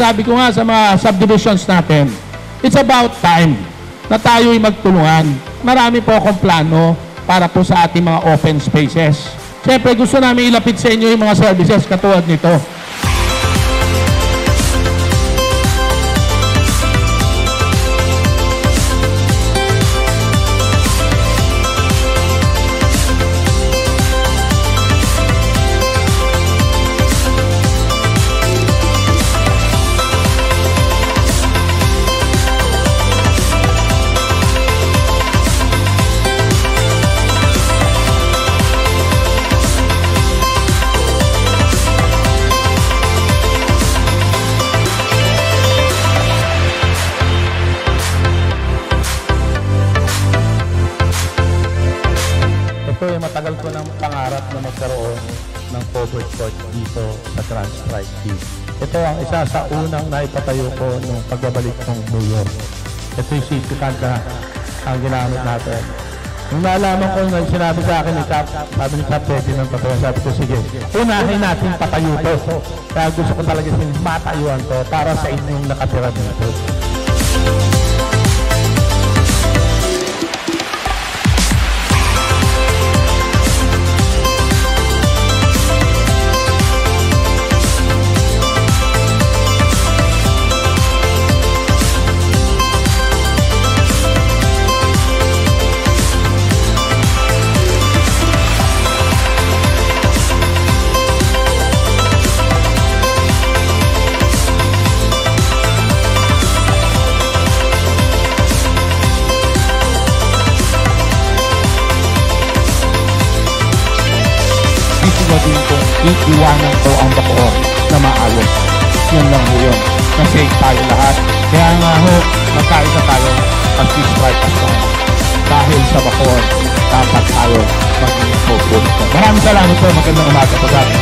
sinasabi ko nga sa mga subdivisions natin, it's about time na tayo'y magtulungan. Marami po akong plano para po sa ating mga open spaces. Siyempre, gusto namin ilapit sa inyo yung mga services katulad nito. Matagal ko ng pangarap na magkaroon ng covered court dito sa Grand Strikeville. Ito ang isa sa unang naipatayo ko nung pagbabalik ng mayor. Ito yung city card na ang ginamit natin. Nung nalaman ko na sinabi sa akin ni Cap, sabi ni Cap, pwede ng patayo. Sabi ko, sige, unahin natin patayo to. Kaya gusto ko talaga matayuan to para sa inyong nakatira dito. Iiwanan ko ang bakoor na maayos. Yan lang ho yun. Kasi tayo lahat. Kaya nga ho, magkaisa tayo at strike as one. Dahil sa bakoor, dapat tayo maging focus. Maraming salamat po. Magandang umaga po sa atin.